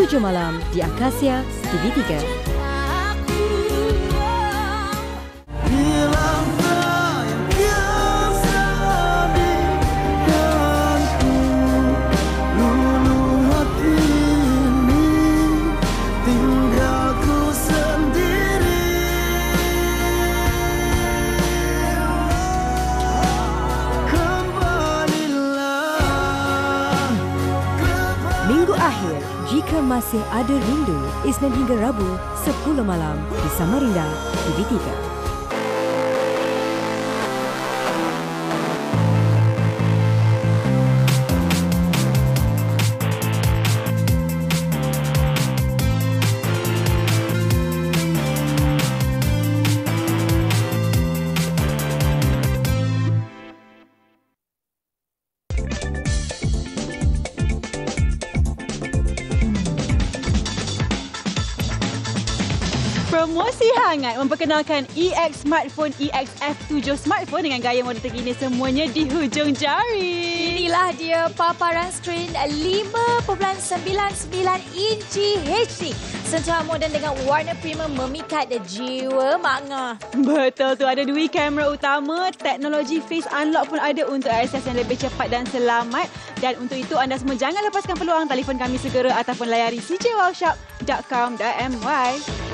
7 malam di Akasia TV3. Minggu akhir, jika masih ada rindu, Isnin hingga Rabu, 10 malam di Samarinda TV3. Promosi hangat memperkenalkan EX Smartphone EX F7 Smartphone dengan gaya model terkini semuanya di hujung jari. Inilah dia paparan skrin 5.99 inci HD. Secara moden dengan warna premium memikat jiwa makna. Betul tu, ada dua kamera utama, teknologi face unlock pun ada untuk akses yang lebih cepat dan selamat. Dan untuk itu anda semua jangan lepaskan peluang, telefon kami segera ataupun layari cjwowshop.com.my.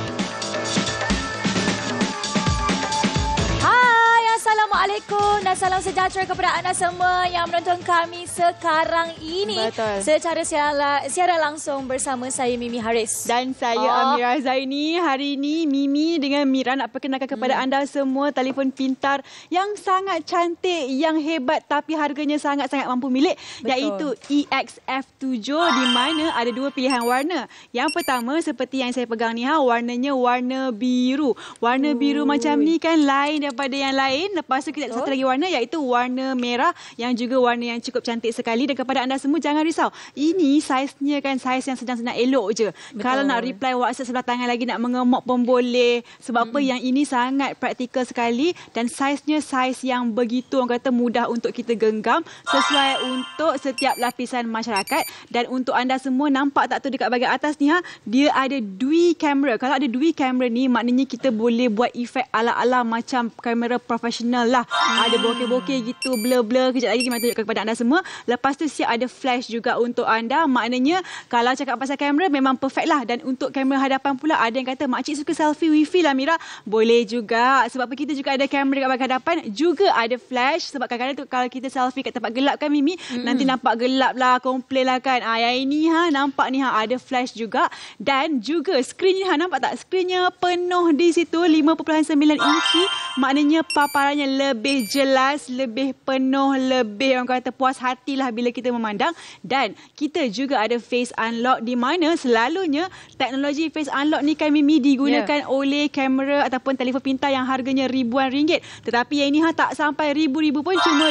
Assalamualaikum dan salam sejahtera kepada anda semua yang menonton kami sekarang ini. Betul. Secara siaran langsung bersama saya Mimi Haris. Dan saya Amira Zaini. Hari ini Mimi dengan Mira nak perkenalkan kepada anda semua telefon pintar yang sangat cantik, yang hebat tapi harganya sangat-sangat mampu milik. Betul. Iaitu EX F7 di mana ada dua pilihan warna. Yang pertama seperti yang saya pegang ni, warnanya warna biru. Warna biru macam ni kan lain daripada yang lain. Lepas tu kita ada satu lagi warna iaitu warna merah yang juga warna yang cukup cantik sekali. Dan kepada anda semua jangan risau. Ini saiznya kan saiz yang sedang-sedang elok je. Betul. Kalau nak reply WhatsApp sebelah tangan lagi nak mengemok pun boleh. Sebab apa yang ini sangat praktikal sekali dan saiznya saiz yang begitu orang kata mudah untuk kita genggam sesuai untuk setiap lapisan masyarakat. Dan untuk anda semua nampak tak tu dekat bahagian atas ni dia ada dui kamera. Kalau ada dui kamera ni maknanya kita boleh buat efek ala-ala macam kamera profesional lah. Ada bokeh-bokeh gitu, blur-blur. Kejap lagi kita tunjukkan kepada anda semua. Lepas tu siap ada flash juga untuk anda. Maknanya kalau cakap pasal kamera memang perfect lah. Dan untuk kamera hadapan pula ada yang kata makcik suka selfie wifi lah Mira. Boleh juga. Sebab kita juga ada kamera dekat bahagian hadapan. Juga ada flash. Sebab kadang-kadang tu kalau kita selfie kat tempat gelap kan Mimi. Nanti nampak gelap lah, komplain lah kan. Yang ini nampak ni ada flash juga. Dan juga skrin ni nampak tak? Skrinnya penuh di situ 5.9 inci. Maknanya paparannya lebih jelas, lebih penuh, lebih orang kata puas hatilah bila kita memandang. Dan kita juga ada face unlock di mana selalunya teknologi face unlock ni kan Mimi digunakan oleh kamera ataupun telefon pintar yang harganya ribuan ringgit. Tetapi yang ini tak sampai ribu-ribu pun, cuma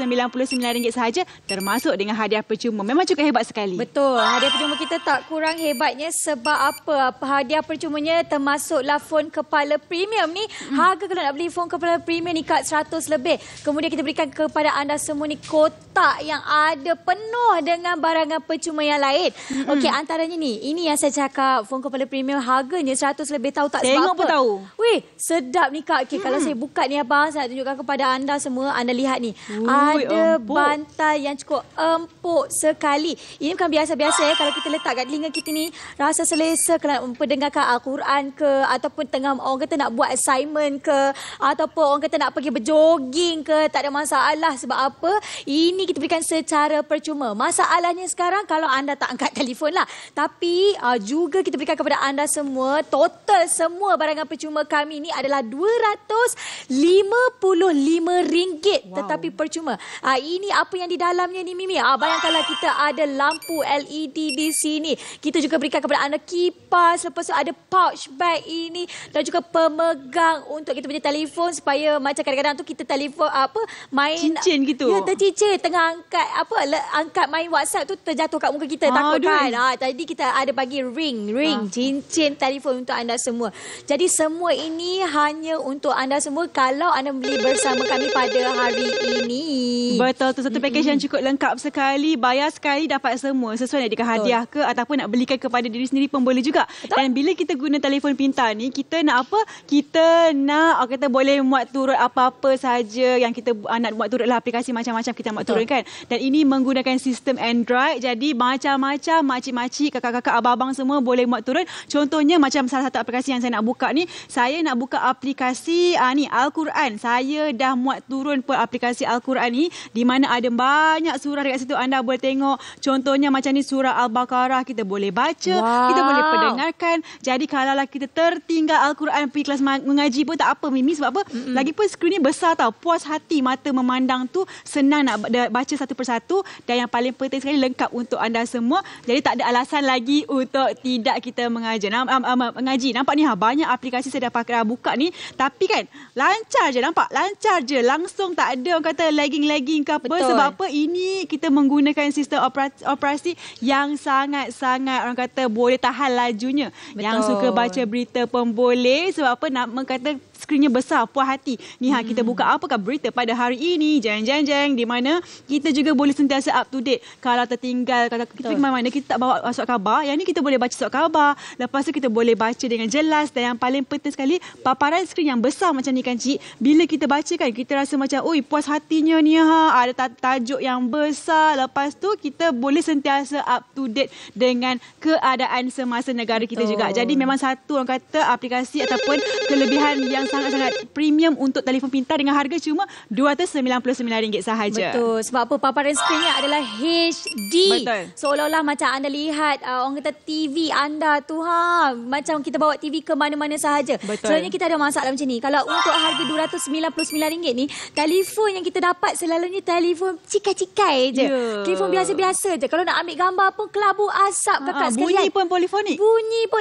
RM299 sahaja termasuk dengan hadiah percuma. Memang cukup hebat sekali. Betul. Hadiah percuma kita tak kurang hebatnya sebab apa? Hadiah percumanya termasuklah phone kepala premium ni. Harga kalau nak beli phone kepala premium ni kat 100 lebih. Kemudian kita berikan kepada anda semua ni kotak yang ada penuh dengan barangan percuma yang lain. Okey, antaranya ni. Ini yang saya cakap phone kepala premium harganya 100 lebih. Tahu tak sebab tengok apa? Pun tahu. Weh, sedap ni Kak. Okey, kalau saya buka ni abang, saya nak tunjukkan kepada anda semua. Anda lihat ni. Ada bantal yang cukup empuk sekali. Ini bukan biasa-biasa ya. Kalau kita letak kat telinga kita ni, rasa selesa kalau mendengarkan Al-Quran ke, ataupun tengah orang kata nak buat assignment ke, ataupun orang kata nak pergi berjoging ke, tak ada masalah. Sebab apa? Ini kita berikan secara percuma. Masalahnya sekarang kalau anda tak angkat telefon lah. Tapi juga kita berikan kepada anda semua, total semua barangan percuma kami ni adalah RM255. Tetapi percuma. Ini apa yang di dalamnya ni Mimi? Bayangkanlah kita ada lampu LED di sini. Kita juga berikan kepada anda kipas. Lepas tu ada pouch bag ini. Dan juga pemegang untuk kita punya telefon supaya macam kadang-kadang Kadang-kadang tu kita telefon main cincin gitu. Ya, tercicir tengah angkat main WhatsApp tu terjatuh kat muka kita, takut kan. Tadi kita ada bagi ring cincin telefon untuk anda semua. Jadi semua ini hanya untuk anda semua kalau anda beli bersama kami pada hari ini. Betul tu, satu package yang cukup lengkap sekali, bayar sekali dapat semua. Sesuai nak dikasih hadiah ke ataupun nak belikan kepada diri sendiri pun boleh juga. Betul. Dan bila kita guna telefon pintar ni, kita nak apa? Kita nak kita boleh muat turun apa-apa saja yang kita nak muat turun lah, aplikasi macam-macam kita muat turun kan. Dan ini menggunakan sistem Android, jadi macam-macam makcik-makcik, kakak-kakak, abang-abang semua boleh muat turun. Contohnya macam salah satu aplikasi yang saya nak buka ni, saya nak buka aplikasi ni Al-Quran. Saya dah muat turun pun aplikasi Al-Quran ni, di mana ada banyak surah dekat situ. Anda boleh tengok contohnya macam ni surah Al-Baqarah, kita boleh baca, kita boleh pendengarkan. Jadi kalaulah kita tertinggal Al-Quran pergi kelas mengaji pun tak apa Mimi, sebab apa? Lagipun skrin ni besar tau, puas hati mata memandang tu, senang nak baca satu persatu, dan yang paling penting sekali lengkap untuk anda semua. Jadi tak ada alasan lagi untuk tidak kita mengaji. Nampak ni banyak aplikasi saya dah pakai buka ni, tapi kan lancar je, nampak lancar je, langsung tak ada orang kata lagging ke apa. Betul. Sebab apa? Ini kita menggunakan sistem operasi yang sangat-sangat orang kata boleh tahan lajunya. Betul. Yang suka baca berita pun boleh, sebab apa? Nak kata skrinnya besar, puas hati. Ni kita buka apakah berita pada hari ini, jeng, di mana kita juga boleh sentiasa up to date. Kalau tertinggal, kalau kita pergi mana-mana kita tak bawa surat khabar, yang ni kita boleh baca surat khabar. Lepas tu kita boleh baca dengan jelas, dan yang paling penting sekali paparan skrin yang besar macam ni kan cik. Bila kita baca kan, kita rasa macam oi puas hatinya ni ada tajuk yang besar. Lepas tu kita boleh sentiasa up to date dengan keadaan semasa negara kita juga. Jadi memang satu orang kata aplikasi ataupun kelebihan yang sangat-sangat premium untuk telefon pintar dengan harga cuma RM299 sahaja. Betul. Sebab apa? Paparan skrinnya adalah HD. Betul. Seolah-olah macam anda lihat orang kata TV anda tu macam kita bawa TV ke mana-mana sahaja. Betul. Selalunya kita ada masalah macam ni. Kalau untuk harga RM299 ni, telefon yang kita dapat selalunya telefon cikai-cikai je. Telefon biasa-biasa je. Kalau nak ambil gambar pun kelabu asap kakak sekalian. Bunyi pun polifonik. Bunyi pun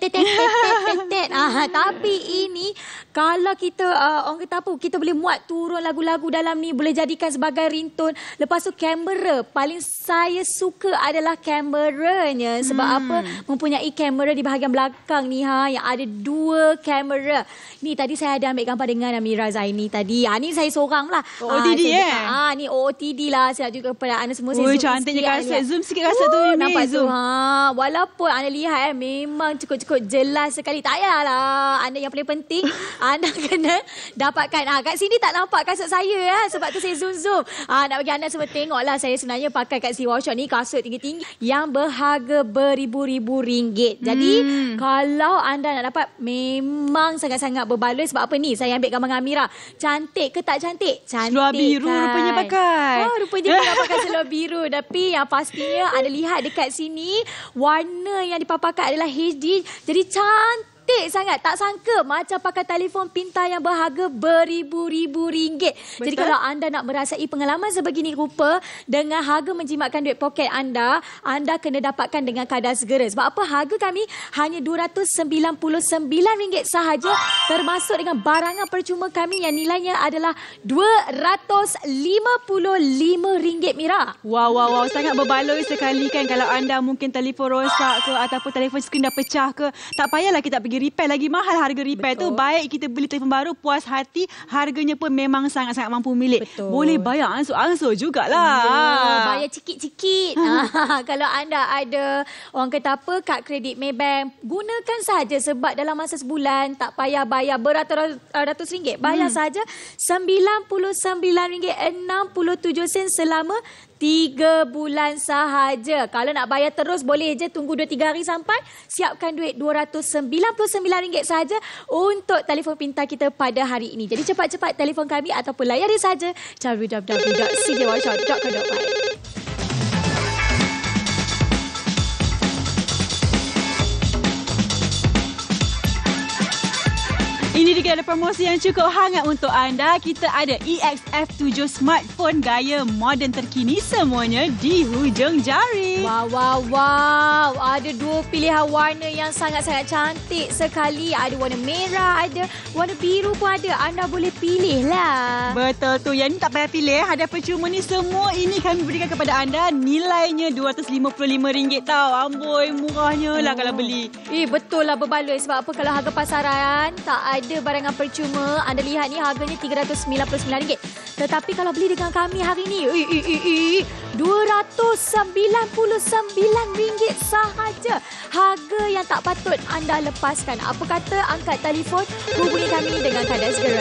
tapi ini kalau kita orang kata apa, kita boleh muat turun lagu-lagu dalam ni, boleh jadikan sebagai ringtone. Lepas tu kamera, paling saya suka adalah kameranya. Sebab apa? Mempunyai kamera di bahagian belakang ni yang ada 2 kamera. Ni tadi saya ada ambil gambar dengan Amira Zaini tadi. Ni saya seorang lah. OOTD ni OOTD lah. Saya juga kepada anda semua. Ui, cantiknya kaset. Zoom sikit kaset tu. Nampak zoom. Tu. Walaupun anda lihat memang cukup-cukup jelas sekali. Tak payahlah. Anda yang paling penting anda kena dapatkan. Kat sini tak nampak kasut saya sebab tu saya zoom. Nak bagi anda semua tengoklah, saya sebenarnya pakai kat Siwa Shop ni kasut tinggi-tinggi yang berharga beribu-ribu ringgit. Jadi kalau anda nak dapat memang sangat-sangat berbaloi. Sebab apa ni? Saya ambil gambar dengan Amira. Cantik ke tak cantik? Cantik. Seluar biru kan? Rupanya pakai. Rupanya dia pakai seluar biru. Tapi yang pastinya anda lihat dekat sini warna yang dipaparkan adalah HD. Jadi cantik sangat. Tak sangka macam pakai telefon pintar yang berharga beribu-ribu ringgit. Betul? Jadi kalau anda nak merasai pengalaman sebegini rupa dengan harga menjimatkan duit poket anda kena dapatkan dengan kadar segera. Sebab apa? Harga kami hanya RM299 sahaja, termasuk dengan barangan percuma kami yang nilainya adalah RM255 Mira. Wow. Sangat berbaloi sekali kan. Kalau anda mungkin telefon rosak ke ataupun telefon skrin dah pecah ke, tak payahlah kita pergi repair. Lagi mahal harga repair. Betul. Tu baik kita beli telefon baru, puas hati, harganya pun memang sangat-sangat mampu milik. Betul. Boleh bayar ansur-ansur jugalah. Bayar cikit-cikit. Kalau anda ada orang kata apa, kad kredit Maybank, gunakan saja sebab dalam masa sebulan tak payah bayar beratus-ratus ringgit. Bayar saja RM99.67 selama 3 bulan sahaja. Kalau nak bayar terus boleh je, tunggu 2-3 hari sampai. Siapkan duit RM299 sahaja untuk telefon pintar kita pada hari ini. Jadi cepat-cepat telefon kami ataupun layari saja www.cjwashop.com.my. Ini Ini dia ada promosi yang cukup hangat untuk anda. Kita ada EXF7 smartphone gaya moden terkini, semuanya di hujung jari. Wow. Ada dua pilihan warna yang sangat-sangat cantik sekali. Ada warna merah, ada warna biru pun ada. Anda boleh pilih lah. Betul tu. Yang ni tak payah pilih. Hadiah percuma ni semua ini kami berikan kepada anda. Nilainya RM255 tau. Amboi, murahnya lah kalau beli. Betul lah berbaloi. Sebab apa, kalau harga pasaran tak ada barangan percuma. Anda lihat ni harganya RM399. Tetapi kalau beli dengan kami hari ni, RM299 sahaja. Harga yang tak patut anda lepaskan. Apa kata angkat telefon, hubungi kami dengan kadar segera.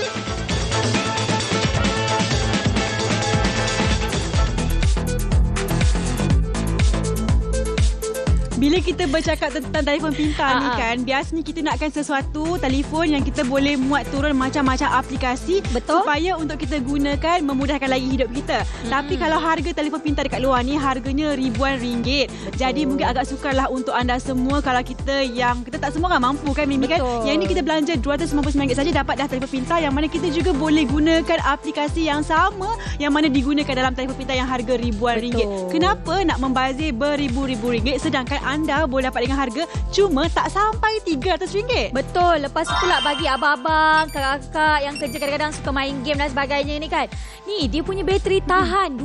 Bila kita bercakap tentang telefon pintar ni kan, biasanya kita nakkan sesuatu telefon yang kita boleh muat turun macam-macam aplikasi. Betul. Supaya untuk kita gunakan, memudahkan lagi hidup kita. Tapi kalau harga telefon pintar dekat luar ni harganya ribuan ringgit. Betul. Jadi mungkin agak sukarlah untuk anda semua kalau kita tak semua kan mampu kan Mimi kan. Yang ini kita belanja RM299 saja dapat dah telefon pintar yang mana kita juga boleh gunakan aplikasi yang sama yang mana digunakan dalam telefon pintar yang harga ribuan ringgit. Kenapa nak membazir beribu-ribu ringgit sedangkan anda boleh dapat dengan harga cuma tak sampai RM300? Betul. Lepas pula bagi abang-abang, kakak-kakak yang kerja kadang-kadang suka main game dan sebagainya ni kan. Ni dia punya bateri tahan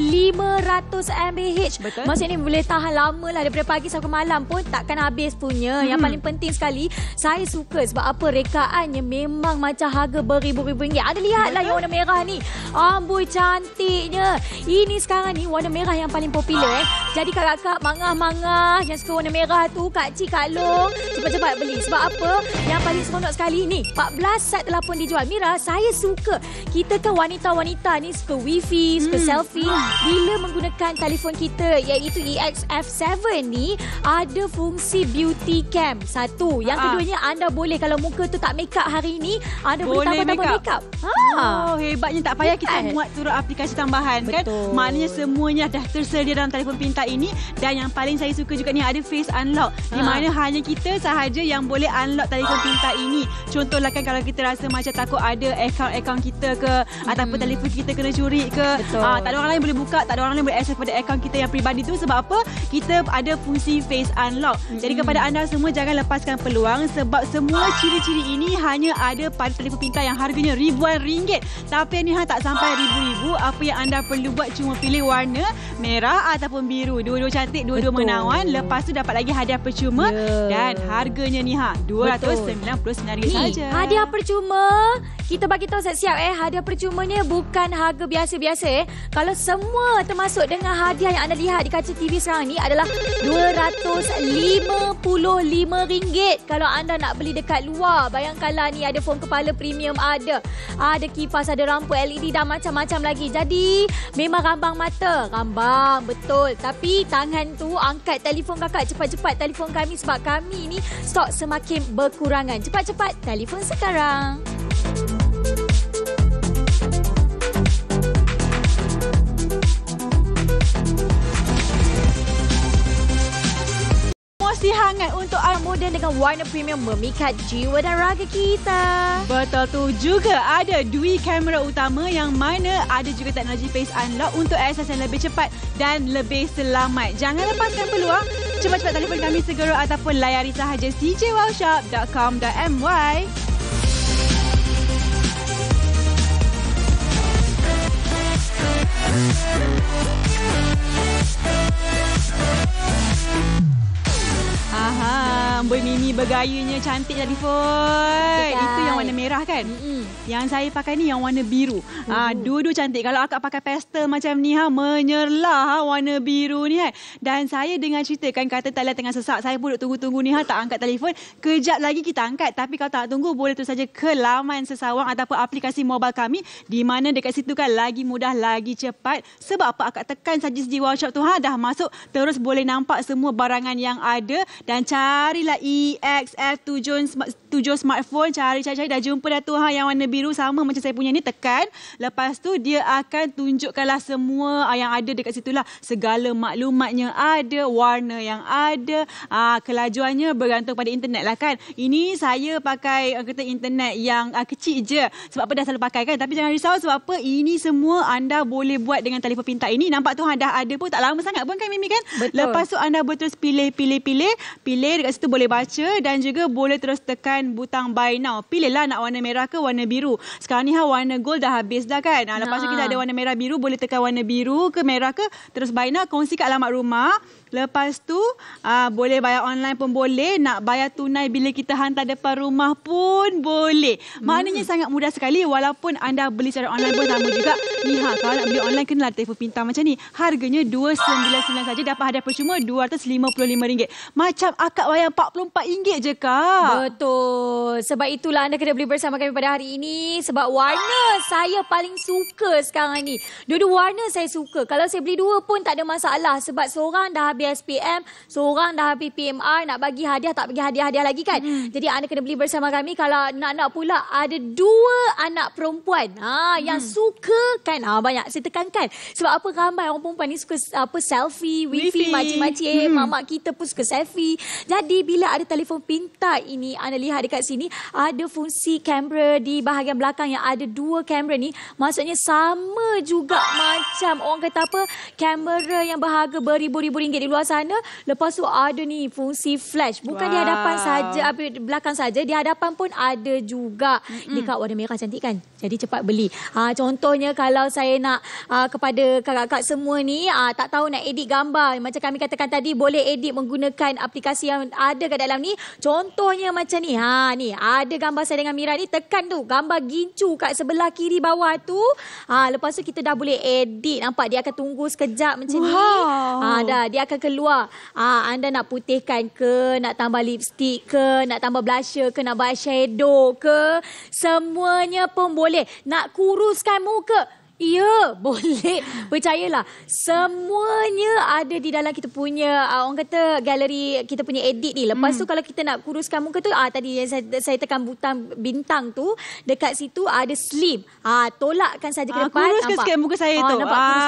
2500 mAh. Betul. Maksudnya ni boleh tahan lama lah, daripada pagi sampai malam pun takkan habis punya. Yang paling penting sekali, saya suka sebab apa, rekaannya memang macam harga beribu-ribu ringgit. Anda lihatlah yang warna merah ni. Amboi cantiknya. Ini sekarang ni warna merah yang paling popular. Jadi kakak-kakak mangah-mangah yang suka warna merah tu, Kak Cik, Kak Long, cepat-cepat beli. Sebab apa? Yang paling seronok sekali ni, 14 set telah pun dijual. Mira, saya suka. Kita kan wanita-wanita ni suka wifi, suka selfie. Bila menggunakan telefon kita iaitu EXF7 ni, ada fungsi beauty cam. Satu. Yang keduanya, anda boleh kalau muka tu tak make up hari ni, anda boleh tambah-tambah make up. Hebatnya, tak payah kita muat turun aplikasi tambahan. Betul. Kan. Maknanya semuanya dah tersedia dalam telefon pintar ini. Dan yang paling saya suka juga ni ada face unlock. Di mana hanya kita sahaja yang boleh unlock telefon pintar ini. Contohlah kan kalau kita rasa macam takut ada akaun kita ke ataupun telefon kita kena curi ke. Tak ada orang lain boleh buka, tak ada orang lain boleh akses pada akaun kita yang peribadi tu. Sebab apa? Kita ada fungsi face unlock. Jadi kepada anda semua, jangan lepaskan peluang sebab semua ciri-ciri ini hanya ada pada telefon pintar yang harganya ribuan ringgit. Tapi ni tak sampai ribu-ribu. Apa yang anda perlu buat cuma pilih warna merah ataupun biru. Dua-dua cantik, dua-dua menawan. Lepas tu dapat lagi hadiah percuma dan harganya ni RM299 saja. Hadiah percuma. Kita bagi tahu siap-siap hadiah percumanya bukan harga biasa-biasa Kalau semua termasuk dengan hadiah yang anda lihat di kaca TV sekarang ni adalah RM255. Kalau anda nak beli dekat luar, bayangkanlah ni ada phone kepala premium, ada kipas, ada lampu LED dan macam-macam lagi. Jadi memang rambang mata. Rambang, betul. Tapi tangan tu angkat telefon kakak cepat-cepat. Telefon kami sebab kami ni stok semakin berkurangan. Cepat-cepat telefon sekarang. Promosi hangat untuk Arm moden dengan warna premium memikat jiwa dan raga kita. Betul tu. Juga ada dua kamera utama yang mana ada juga teknologi face unlock untuk akses yang lebih cepat dan lebih selamat. Jangan lepaskan peluang. Cepat-cepat telefon kami segera ataupun layari sahaja cjwowshop.com.my. Amboi Mimi bergayanya cantik telefon. Itu yang warna merah kan? Yang saya pakai ni yang warna biru. Dua-dua cantik. Kalau akak pakai pastel macam ni menyerlah warna biru ni kan. Dan saya dengar ceritakan kata talian tengah sesak. Saya pun duk tunggu-tunggu ni tak angkat telefon. Kejap lagi kita angkat. Tapi kalau tak tunggu, boleh terus saja ke laman Sesawang ataupun aplikasi mobile kami di mana dekat situ kan lagi mudah, lagi cepat. Sebab apa? Akak tekan saja CJ Wow Shop tu dah masuk, terus boleh nampak semua barangan yang ada dan carilah EXF7 smartphone. Cari dah jumpa dah tu yang warna biru sama macam saya punya ni, tekan. Lepas tu dia akan tunjukkanlah semua yang ada dekat situ lah. Segala maklumatnya ada, warna yang ada, kelajuannya bergantung pada internet lah kan. Ini saya pakai kata internet yang kecil je sebab apa dah selalu pakai kan. Tapi jangan risau sebab apa, ini semua anda boleh buat dengan telefon pintar ini. Nampak tu dah ada pun tak lama sangat pun kan Mimi kan. Betul. Lepas tu anda boleh terus pilih dekat situ, boleh baca dan juga boleh terus tekan butang buy now. Pilihlah nak warna merah ke warna biru. Sekarang ni warna gold dah habis dah kan. Lepas tu kita ada warna merah biru, boleh tekan warna biru ke merah ke, terus buy now, kongsi kat alamat rumah. Lepas tu boleh bayar online pun boleh, nak bayar tunai bila kita hantar depan rumah pun boleh. Maknanya sangat mudah sekali, walaupun anda beli secara online pun sama juga. Ni kalau nak beli online kenalah telefon pintar macam ni. Harganya RM299 saja, dapat hadiah percuma RM255. Macam akak bayar RM44 je Kak. Betul. Sebab itulah anda kena beli bersama kami pada hari ini. Sebab warna saya paling suka sekarang ni. Dua-dua warna saya suka. Kalau saya beli dua pun tak ada masalah. Sebab seorang dah habis SPM, seorang dah habis PMR, nak bagi hadiah tak bagi hadiah lagi kan. Jadi anda kena beli bersama kami. Kalau nak pula ada dua anak perempuan yang suka kan, banyak saya tekankan. Sebab apa, ramai orang perempuan ni suka selfie, wifi, makcik-makcik, mamak kita pun suka selfie. Jadi bila ada telefon pintar ini, anda lihat dekat sini ada fungsi kamera di bahagian belakang yang ada dua kamera ni. Maksudnya sama juga macam orang kata apa, kamera yang berharga beribu-ribu ringgit di luar sana. Lepas tu ada ni fungsi flash. Bukan di hadapan saja, belakang saja, di hadapan pun ada juga. Dekat warna merah cantik kan. Jadi cepat beli. Contohnya kalau saya nak kepada kakak-kakak semua ni tak tahu nak edit gambar, macam kami katakan tadi, boleh edit menggunakan aplikasi yang ada kat dalam ni. Contohnya macam ni. Ni ada gambar saya dengan Mira ni, tekan tu gambar gincu kat sebelah kiri bawah tu. Lepas tu kita dah boleh edit. Nampak dia akan tunggu sekejap macam ni. Dah dia akan keluar. Anda nak putihkan ke, nak tambah lipstick ke, nak tambah blusher ke, nak buat shadow ke, semuanya pun boleh. Nak kuruskan muka, ya, boleh. Percayalah, semuanya ada di dalam kita punya orang kata galeri, kita punya edit ni. Lepas tu kalau kita nak kuruskan muka tu, tadi yang saya tekan butang bintang tu, dekat situ ada slim. Tolakkan saja ke depan. Kuruskan sikit muka saya tu. Nampak kurus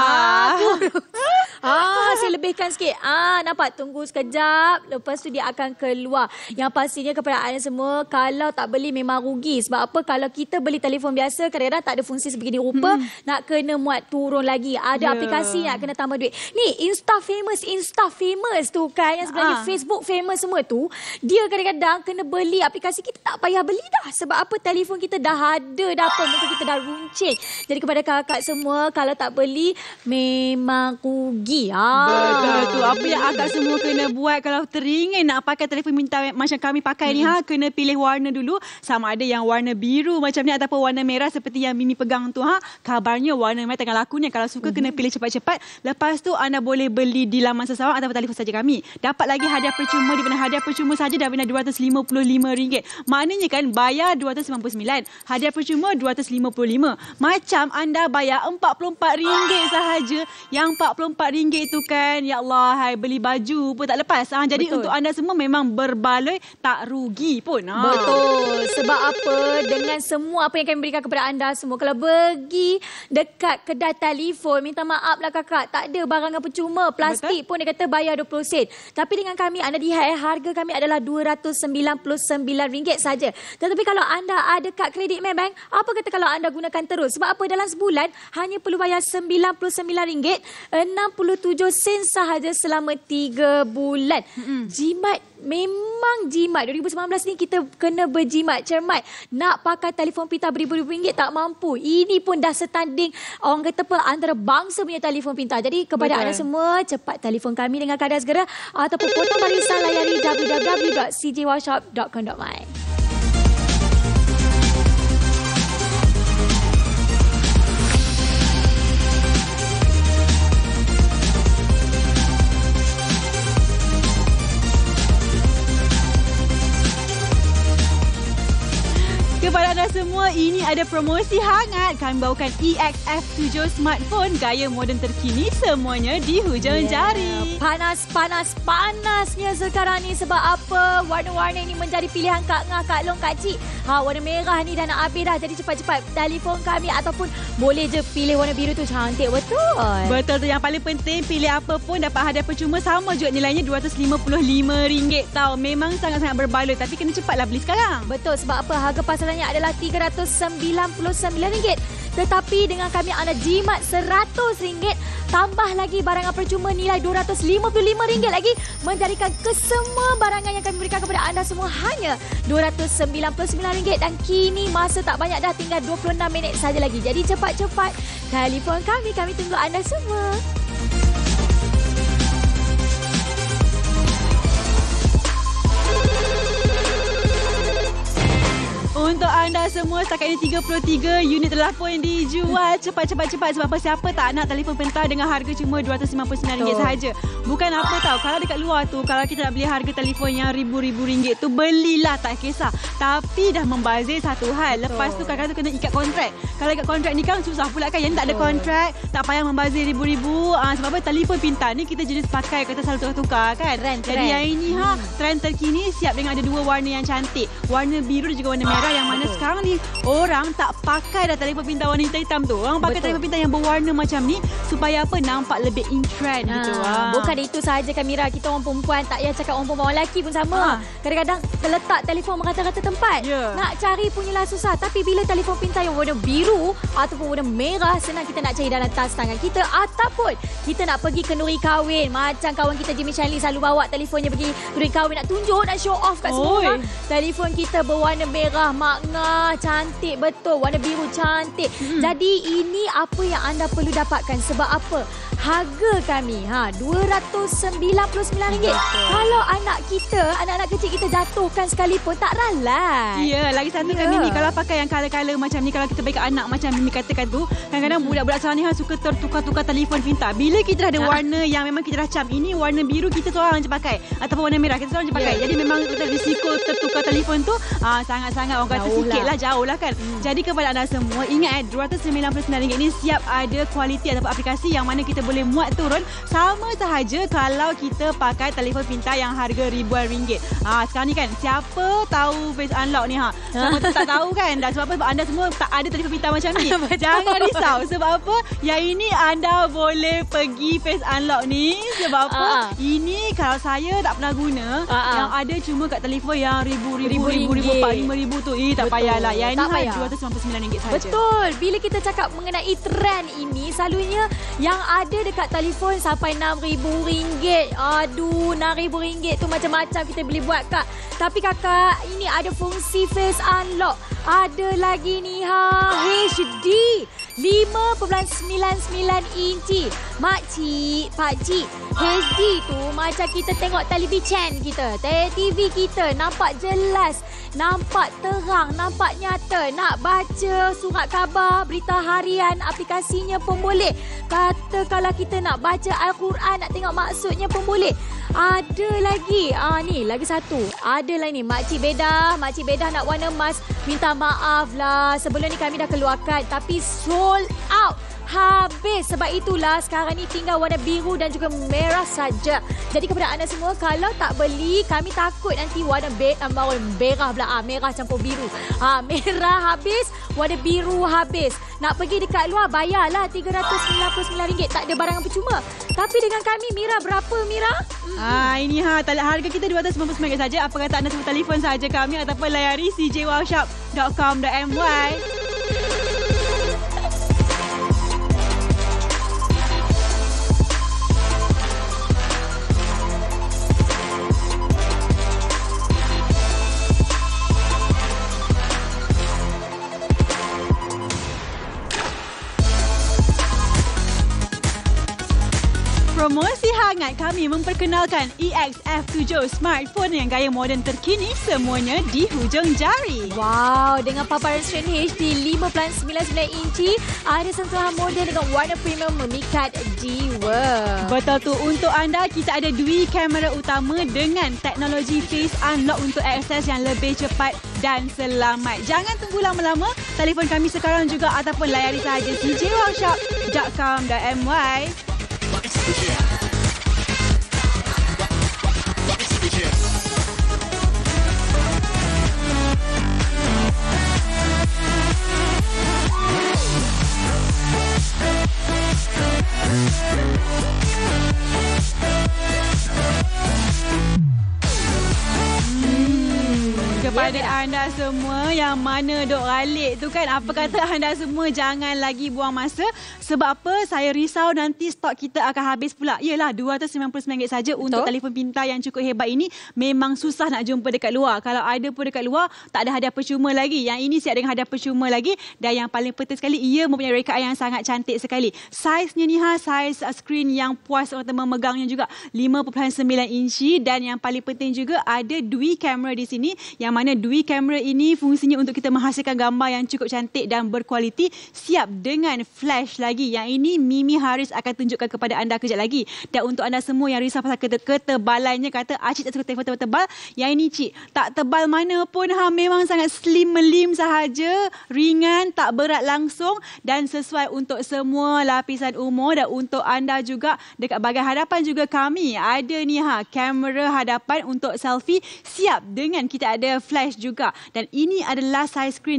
tak? Saya lebihkan sikit. Nampak, tunggu sekejap. Lepas tu dia akan keluar. Yang pastinya kepada anda semua, kalau tak beli memang rugi. Sebab apa? Kalau kita beli telefon biasa, kadang-kadang tak ada fungsi sebegini rupa. Nak kena muat turun lagi. Ada aplikasi nak kena tambah duit. Ni Insta famous tu kan, yang sebenarnya Facebook famous semua tu, dia kadang-kadang kena beli aplikasi. Kita tak payah beli dah. Sebab apa? Telefon kita dah ada dah apa, muka kita dah runcing. Jadi kepada kakak semua, kalau tak beli memang rugi. Betul tu. Apa yang akak semua kena buat kalau teringin nak pakai telefon pintar macam kami pakai ni, kena pilih warna dulu. Sama ada yang warna biru macam ni ataupun warna merah seperti yang Mimi pegang tu. Kabarnya warna merah tengah laku ni. Kalau suka kena pilih cepat-cepat. Lepas tu anda boleh beli di laman sesawang ataupun telefon saja kami. Dapat lagi hadiah percuma, di mana hadiah percuma saja dah bina RM255. Maknanya kan bayar RM299, hadiah percuma RM255. Macam anda bayar RM44 sahaja. Yang RM44 itu kan, ya Allah, beli baju pun tak lepas. Jadi untuk anda semua memang berbaloi, tak rugi pun. Betul. Sebab apa? Dengan semua apa yang kami berikan kepada anda semua, kalau pergi dekat kedai telefon, minta maaf lah kakak, tak ada barangan percuma. Plastik pun dia kata bayar 20 sen. Tapi dengan kami, anda lihat harga kami adalah RM299 saja. Tetapi kalau anda ada kad kredit Maybank, apa kata kalau anda gunakan terus? Sebab apa? Dalam sebulan hanya perlu bayar RM99.67 sahaja selama 3 bulan. Jimat, memang jimat. 2019 ni kita kena berjimat, cermat. Nak pakai telefon pintar beribu-ribu ringgit tak mampu. Ini pun dah setanding orang kata apa, antara bangsa punya telefon pintar. Jadi kepada anda semua, cepat telefon kami dengan keadaan segera ataupun potong barisan, layari www.cjworkshop.com.my. Kepada anda semua, ini ada promosi hangat. Kami bawakan EXF7 smartphone gaya moden terkini, semuanya di hujung jari. Panasnya sekarang ni. Sebab apa? Warna-warna ini menjadi pilihan Kak Ngah, Kak Long, Kak Cik. Warna merah ni dah nak habis dah. Jadi cepat-cepat telefon kami ataupun boleh je pilih warna biru tu, cantik betul. Betul tu, yang paling penting pilih apa pun dapat hadiah percuma, sama juga nilainya RM255 tau. Memang sangat-sangat berbaloi, tapi kena cepatlah beli sekarang. Betul, sebab apa? Harga pasarannya adalah RM399. Tetapi dengan kami anda jimat RM100, tambah lagi barangan percuma nilai RM255 lagi, menjadikan kesemua barangan yang kami berikan kepada anda semua hanya RM299. Dan kini masa tak banyak dah, tinggal 26 minit saja lagi. Jadi cepat-cepat telefon kami tunggu anda semua. Untuk anda semua, setakat ini 33 unit telah pun dijual. Cepat. Sebab apa? Siapa tak nak telefon pintar dengan harga cuma RM299 sahaja. Bukan apa tahu, kalau dekat luar tu, kalau kita nak beli harga telefon yang ribu-ribu ringgit tu, belilah, tak kisah. Tapi dah membazir satu hal. Lepas tu kadang-kadang kena ikat kontrak. Kalau ikat kontrak ni kan susah pula kan. Yang tak ada kontrak, tak payah membazir ribu-ribu. Sebab apa? Telefon pintar ni kita jenis pakai, kita selalu tukar-tukar kan. Jadi yang ini trend terkini, siap dengan ada dua warna yang cantik. Warna biru dan juga warna merah. Yang mana sekarang ni orang tak pakai dah telefon pintar warna hitam tu. Orang pakai telefon pintar yang berwarna macam ni supaya apa? Nampak lebih in trend gitu. Bukan itu sahaja kan Mira, kita orang perempuan tak payah cakap orang perempuan, orang lelaki pun sama. Kadang-kadang terletak telefon merata-rata tempat. Nak cari punyalah susah. Tapi bila telefon pintar yang warna biru ataupun warna merah, senang kita nak cari dalam tas tangan kita, ataupun kita nak pergi kenduri kahwin. Macam kawan kita Jimmy Chanley selalu bawa telefonnya pergi kenduri kahwin, nak tunjuk, nak show off kat semua orang. Telefon kita berwarna merah, makna cantik betul, warna biru cantik. Jadi ini apa yang anda perlu dapatkan. Sebab apa? Harga kami RM299. Kalau anak kecil kita jatuhkan sekalipun tak ralai. Ya, lagi satu kan Mimi, kalau pakai yang color-color macam ni, kalau kita bagi anak macam Mimi katakan tu, kadang-kadang budak-budak sekarang ni suka tertukar-tukar telefon pintar. Bila kita dah ada warna yang memang kita dah cam, ini warna biru kita seorang je pakai, ataupun warna merah kita seorang je pakai. Jadi memang risiko tertukar telefon tu sangat-sangat orang kata sikit lah, jauh lah kan. Jadi kepada anda semua, ingat RM299 ni siap ada kualiti ataupun aplikasi yang mana kita boleh muat turun. Sama sahaja kalau kita pakai telefon pintar yang harga ribuan ringgit. Sekarang ni kan, siapa tahu face unlock ni Sama tu tak tahu kan. Dan sebab apa? Anda semua tak ada telefon pintar macam ni. Jangan risau. Sebab apa? Yang ini anda boleh pergi face unlock ni. Sebab apa? Ini kalau saya tak pernah guna, yang ada cuma kat telefon yang ribu-ribu, RM4,000, RM5,000 tu. Tak payahlah. Yang ini RM299 sahaja. Betul. Bila kita cakap mengenai trend ini, selalunya yang ada dekat telefon sampai RM6,000. Aduh, RM6,000 tu macam-macam kita boleh buat, Kak. Tapi kakak, ini ada fungsi face unlock. Ada lagi ni HD 5.99 inci. Makcik, pakcik, HD tu macam kita tengok television kita, TV kita, nampak jelas, nampak terang, nampak nyata. Nak baca surat khabar, berita harian, aplikasinya pun boleh. Kata kalau kita nak baca Al-Quran, nak tengok maksudnya pun boleh. Ada lagi, ni lagi satu. Ada lah ni, Makcik Bedah nak warna emas. Minta maaf lah, sebelum ni kami dah keluarkan tapi sold out. Habis. Sebab itulah sekarang ni tinggal warna biru dan juga merah saja. Jadi kepada anda semua, kalau tak beli, kami takut nanti warna merah pula. Merah campur biru. Merah habis, warna biru habis. Nak pergi dekat luar, bayarlah RM399. Tak ada barangan percuma. Tapi dengan kami, Mira, berapa Mira? Ini harga kita RM299 saja. Apa kata anda semua telefon saja kami ataupun layari cjwowshop.com.my. Promosi hangat hangat kami memperkenalkan EX-F7 smartphone yang gaya moden terkini, semuanya di hujung jari. Wow, dengan paparan screen HD 5.99 inci, ada sentuhan moden dengan warna premium memikat jiwa. Betul tu, untuk anda kita ada dua kamera utama dengan teknologi face unlock untuk akses yang lebih cepat dan selamat. Jangan tunggu lama-lama, telefon kami sekarang juga ataupun layari sahaja cjworkshop.com.my. Kepada anda semua yang mana duk ralik tu kan, apa kata anda semua jangan lagi buang masa. Sebab apa? Saya risau nanti stok kita akan habis pula. Yelah, RM299 saja untuk telefon pintar yang cukup hebat ini. Memang susah nak jumpa dekat luar. Kalau ada pun dekat luar, tak ada hadiah percuma lagi. Yang ini siap dengan hadiah percuma lagi. Dan yang paling penting sekali, ia mempunyai rekaan yang sangat cantik sekali. Saiznya ni saiz skrin yang puas orang memegangnya juga. 5.9 inci. Dan yang paling penting juga ada dua kamera di sini. Yang mana dua kamera ini fungsinya untuk kita menghasilkan gambar yang cukup cantik dan berkualiti, siap dengan flash lagi. Yang ini Mimi Haris akan tunjukkan kepada anda kejap lagi. Dan untuk anda semua yang risau pasal ketebalannya, kata Cik tak suka telefon tebal-tebal, yang ini Cik tak tebal mana pun, memang sangat slim melim sahaja, ringan, tak berat langsung dan sesuai untuk semua lapisan umur. Dan untuk anda juga dekat bahagian hadapan juga kami ada ni kamera hadapan untuk selfie, siap dengan kita ada flash juga. Dan ini adalah saiz skrin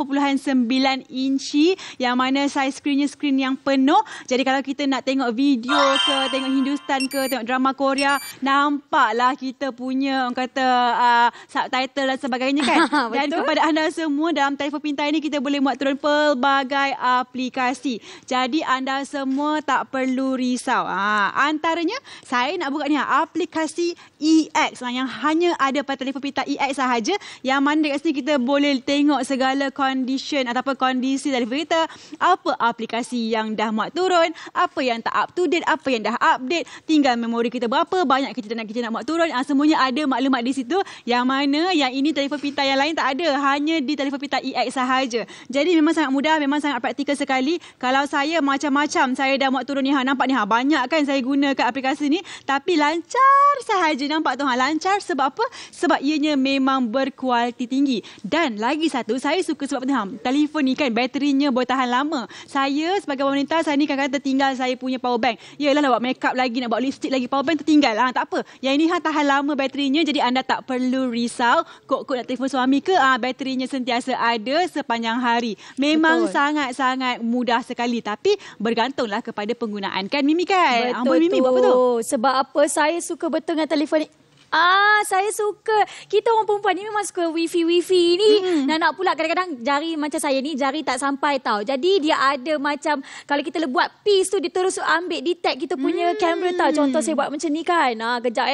5.9 inci yang mana saiz skrinnya skrin yang penuh. Jadi kalau kita nak tengok video ke, tengok Hindustan ke, tengok drama Korea, nampaklah kita punya orang kata subtitle dan sebagainya kan. Dan kepada anda semua, dalam telefon pintar ini kita boleh muat turun pelbagai aplikasi. Jadi anda semua tak perlu risau. Antaranya saya nak buka ni aplikasi EX yang hanya ada pada telefon pintar EX sahaja, yang mana dekat sini kita boleh tengok segala condition ataupun kondisi telefon kita, apa aplikasi yang dah muat turun, apa yang tak up to date, apa yang dah update, tinggal memori kita berapa banyak kita nak muat turun, semuanya ada maklumat di situ. Yang mana yang ini telefon pintar yang lain tak ada, hanya di telefon pintar EX sahaja. Jadi memang sangat mudah, memang sangat praktikal sekali. Kalau saya macam-macam saya dah muat turun ni, nampak ni banyak kan saya gunakan aplikasi ni, tapi lancar sahaja. Nampak tu lancar sebab apa? Sebab ianya memang berkualiti tinggi. Dan lagi satu, saya suka sebab telefon ni kan baterinya boleh tahan lama. Saya sebagai wanita, saya ni kadang-kadang tertinggal saya punya power bank. Yelah, nak buat makeup lagi, nak buat lipstick lagi, power bank tertinggal. Tak apa. Yang ini tahan lama baterinya, jadi anda tak perlu risau. Kok nak telefon suami ke, baterinya sentiasa ada sepanjang hari. Memang sangat-sangat mudah sekali. Tapi bergantunglah kepada penggunaan kan Mimi kan? Betul Mimi buat apa tu? Sebab apa saya suka betul dengan telefon ni? Saya suka. Kita orang perempuan ni memang suka wifi ni. Nak pula kadang-kadang jari macam saya ni, jari tak sampai tau. Jadi dia ada macam, kalau kita buat piece tu, dia terus ambil detect kita punya kamera tau. Contoh saya buat macam ni kan. Kejap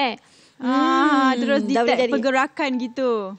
terus detect pergerakan gitu.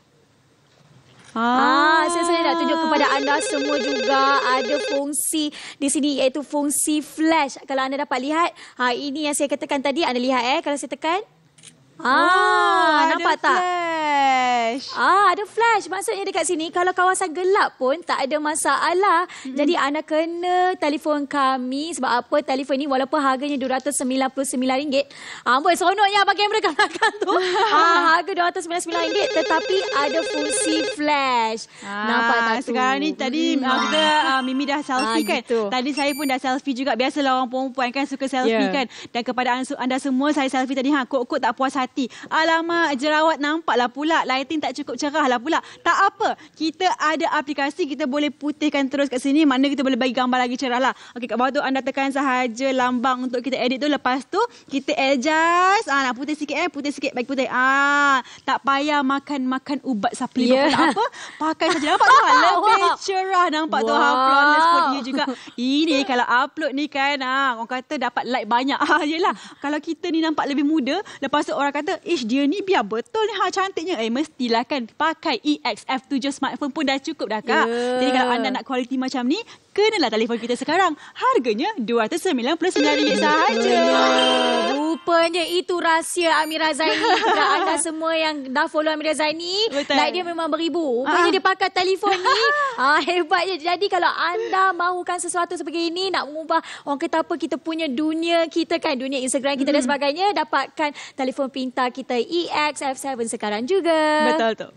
Saya nak tunjuk kepada anda semua juga ada fungsi di sini, iaitu fungsi flash. Kalau anda dapat lihat, ini yang saya katakan tadi, anda lihat kalau saya tekan. Nampak tak? Flash. Ada flash. Maksudnya dekat sini kalau kawasan gelap pun tak ada masalah. Jadi anda kena telefon kami. Sebab apa? Telefon ni walaupun harganya RM299. Amboi, seronoknya abang kamera kat belakang tu. Harga RM299 tetapi ada fungsi flash. Nampak tak tu? Sekarang ni tadi kita Mimi dah selfie kan. Gitu. Tadi saya pun dah selfie juga. Biasalah orang perempuan kan suka selfie kan. Dan kepada anda semua, saya selfie tadi kok tak puas hati. Alamak, jerawat nampaklah pula. Lighting tak cukup cerah lah pula. Tak apa. Kita ada aplikasi, kita boleh putihkan terus kat sini. Mana kita boleh bagi gambar lagi cerah lah. Okey, kat bawah tu anda tekan sahaja lambang untuk kita edit tu. Lepas tu kita adjust. Nak putih sikit putih sikit, bagi putih. Tak payah makan ubat supplement. Tak apa. Pakai saja. Nampak tu lebih cerah. Nampak tu flawless pun dia juga. Ini kalau upload ni kan, orang kata dapat like banyak. Yelah, kalau kita ni nampak lebih muda, lepas tu orang kata, dia ni biar betul ni cantiknya. Mestilah kan pakai EX-F7 smartphone pun dah cukup dah Kak. Jadi kalau anda nak kualiti macam ni, kenalah telefon kita sekarang. Harganya RM299 sahaja. Rupanya itu rahsia Amira Zaini. Kepada anda semua yang dah follow Amira Zaini, like dia memang beribu. Rupanya dia pakai telefon ni. Hebatnya. Jadi kalau anda mahukan sesuatu seperti ini, nak mengubah orang kata apa, kita punya dunia kita kan, dunia Instagram kita dan sebagainya, dapatkan telefon pintar kita EX-F7 sekarang juga. Betul tu.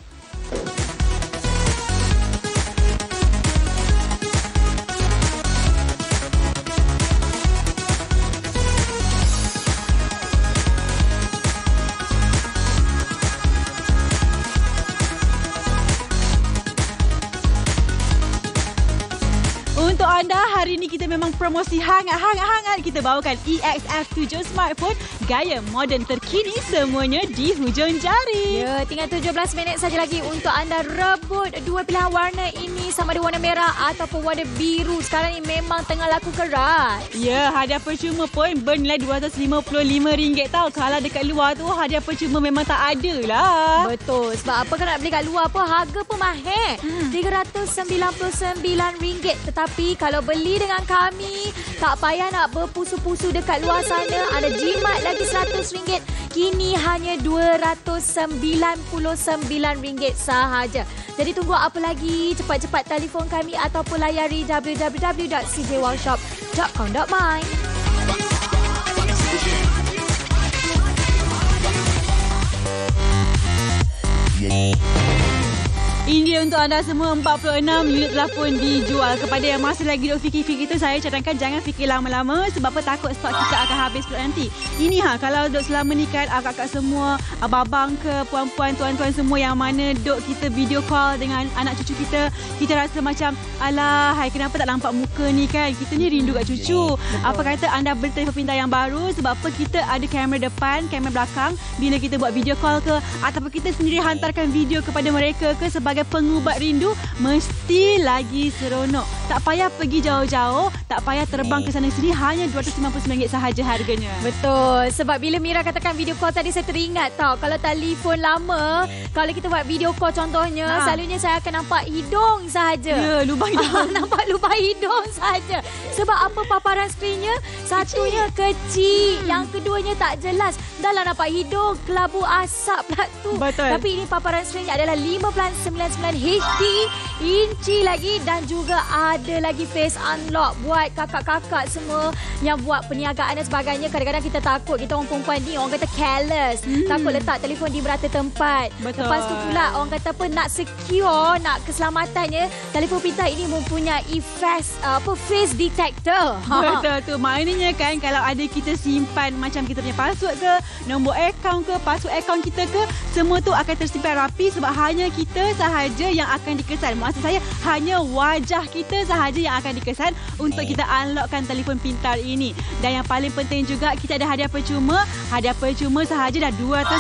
Untuk anda, hari ini kita memang promosi hangat-hangat. Kita bawakan EX-F7 smartphone gaya moden terkini, semuanya di hujung jari. Ya, tinggal 17 minit saja lagi untuk anda rebut dua pilihan warna ini, sama ada warna merah ataupun warna biru. Sekarang ni memang tengah laku keras. Ya, hadiah percuma pun bernilai RM255 tau. Kalau dekat luar tu, hadiah percuma memang tak ada lah. Betul. Sebab apa kan nak beli kat luar pun harga pun mahal. RM399. Tetapi kalau beli dengan kami, tak payah nak berpusu-pusu dekat luar sana. Ada jimat lagi RM100. Kini hanya RM299 sahaja. Jadi tunggu apa lagi? Cepat-cepat telefon kami ataupun layari www.cjwowshop.com.my. Ini dia untuk anda semua, 46 unit telah pun dijual. Kepada yang masih lagi duk fikir-fikir tu, saya cadangkan jangan fikir lama-lama sebab apa, takut stok kita akan habis pula nanti. Ini kalau duk selama ni kan, akak-akak semua, abang-abang ke, puan-puan, tuan-tuan semua yang mana duk kita video call dengan anak cucu kita, kita rasa macam, alah, hai, kenapa tak nampak muka ni kan? Kita ni rindu kat cucu. Betul. Apa kata anda beli telefon pintar yang baru sebab apa, kita ada kamera depan, kamera belakang. Bila kita buat video call ke, ataupun kita sendiri hantarkan video kepada mereka ke sebagai pengubat rindu, mesti lagi seronok. Tak payah pergi jauh-jauh, tak payah terbang ke sana sini, hanya RM299 sahaja harganya. Betul. Sebab bila Mira katakan video call tadi, saya teringat tau, kalau telefon lama, kalau kita buat video call contohnya, selalunya saya akan nampak hidung sahaja. Ya, lubang hidung. Nampak lubang hidung sahaja. Sebab apa, paparan skrinnya satunya kecil, yang keduanya tak jelas. Dah lah nampak hidung, kelabu asap pula tu. Betul. Tapi ini paparan skrinnya adalah 5.99 HD inci lagi, dan juga ada lagi face unlock buat kakak-kakak semua yang buat perniagaan dan sebagainya. Kadang-kadang kita takut, kita orang perempuan ni orang kata careless, takut letak telefon di merata tempat. Betul. Lepas tu pula orang kata apa, nak secure, nak keselamatannya, telefon pintar ini mempunyai face detector. Betul tu. Maknanya kan, kalau ada kita simpan macam kita punya password ke, nombor akaun ke, password akaun kita ke, semua tu akan tersimpan rapi sebab hanya kita sahaja yang akan dikesan. Maksud saya, hanya wajah kita sahaja yang akan dikesan untuk kita unlockkan telefon pintar ini. Dan yang paling penting juga, kita ada hadiah percuma. Hadiah percuma sahaja dah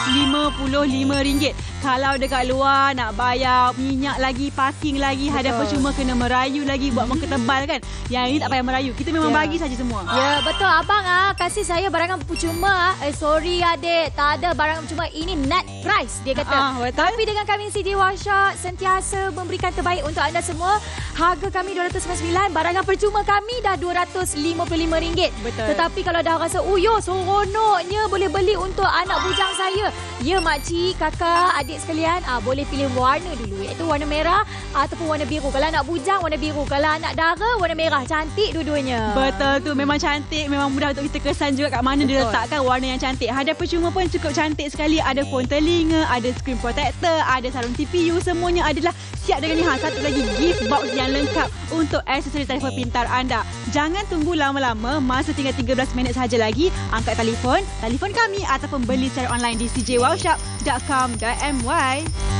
RM255. Kalau dekat luar nak bayar minyak lagi, parking lagi, hadiah percuma kena merayu lagi, buat muka tebal kan. Yang ini tak payah merayu. Kita memang bagi saja semua. Ya, betul. Abang kasih saya barangan percuma. Sorry adik, tak ada barangan percuma. Ini net price, dia kata. Tapi dengan kami CJ Wow Shop sentiasa memberikan terbaik untuk anda semua. Harga kami RM299, barangan percuma kami dah RM255. Betul. Tetapi kalau dah rasa, seronoknya boleh beli untuk anak bujang saya. Ya, makcik, kakak, adik sekalian, boleh pilih warna dulu, iaitu warna merah ataupun warna biru. Kalau anak bujang, warna biru. Kalau anak dara, warna merah. Cantik dua-duanya. Betul tu, memang cantik. Memang mudah untuk kita kesan juga kat mana dia letakkan warna yang cantik. Hadiah percuma pun cukup cantik sekali. Ada phone telinga, ada screen protector, ada sarung TPU. Semuanya adalah siap dengan ni. Satu lagi gift box yang lengkap untuk aksesori telefon pintar anda. Jangan tunggu lama-lama, masa tinggal 13 minit sahaja lagi. Angkat telefon kami ataupun beli secara online di cjwowshop.com.my.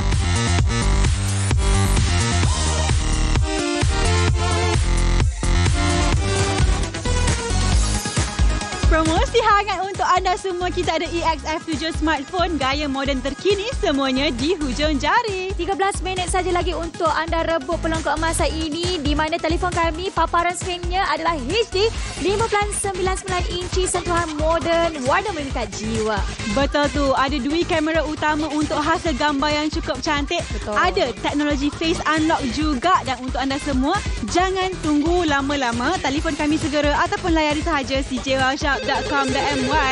Promosi hangat untuk anda semua. Kita ada EX-F7 smartphone gaya moden terkini, semuanya di hujung jari. 13 minit saja lagi untuk anda rebut peluang keemasan ini, di mana telefon kami paparan skrinnya adalah HD 5.99 inci sentuhan moden warna memikat jiwa. Betul tu, ada dua kamera utama untuk hasil gambar yang cukup cantik. Betul. Ada teknologi face unlock juga, dan untuk anda semua jangan tunggu lama-lama, telefon kami segera ataupun layari sahaja cjwowshop.com.my.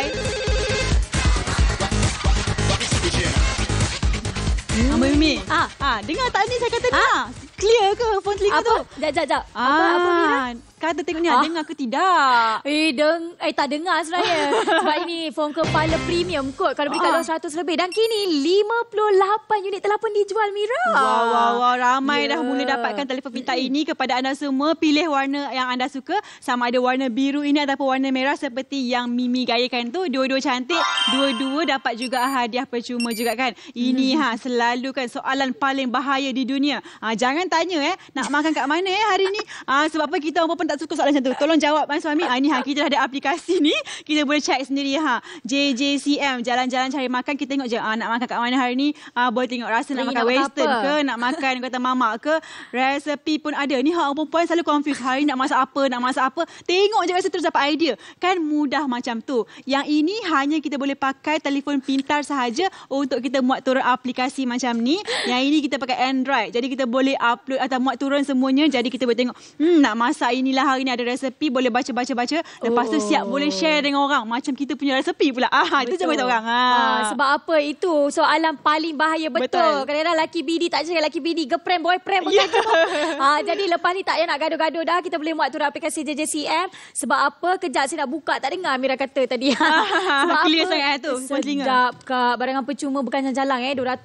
Abang Mimi, dengar tak ni saya kata dengar? Clear ke phone telinga tu? Jap. Apa Mira? Kata tengok ni, dengar ke tidak? Tak dengar sebenarnya. Sebab ini phone kepala premium kot. Kalau beli kat luar 100 lebih. Dan kini 58 unit telah pun dijual, Mira. Wow. Ramai dah mula dapatkan telefon pintar ini. Kepada anda semua, pilih warna yang anda suka. Sama ada warna biru ini ataupun warna merah seperti yang Mimi gayakan tu. Dua-dua cantik. Dua-dua dapat juga hadiah percuma juga kan. Ini selalu kan soalan paling bahaya di dunia. Jangan tanya nak makan kat mana hari ni. Sebab apa kita orang pun tak suka soalan macam tu. Tolong jawab suami. Ni kita dah ada aplikasi ni. Kita boleh check sendiri JJCM, jalan-jalan cari makan. Kita tengok je nak makan kat mana hari ni. Boleh tengok rasa nak makan western ke, nak makan kata mamak ke. Resepi pun ada. Ni orang perempuan selalu confuse. Hari ni nak masak apa. Tengok je rasa terus dapat idea. Kan mudah macam tu. Yang ini hanya kita boleh pakai telefon pintar sahaja untuk kita muat turun aplikasi macam ni. Yang ini kita pakai Android. Jadi kita boleh upload atau muat turun semuanya. Jadi kita boleh tengok nak masak inilah hari ni ada resepi, boleh baca. Lepas tu siap boleh share dengan orang. Macam kita punya resepi pula. Itu je beritahu orang. Sebab apa? Itu soalan paling bahaya. Betul. Kadang-kadang laki bini tak cakap laki bini. Girlfriend, boyfriend pun jadi lepas ni tak payah nak gaduh-gaduh dah. Kita boleh muat turun aplikasi JJCM. Sebab apa? Kejap saya nak buka. Tak dengar Mira kata tadi. Sebab clear apa? sangat tu. Sedap Kak. Barangan percuma bukan jalan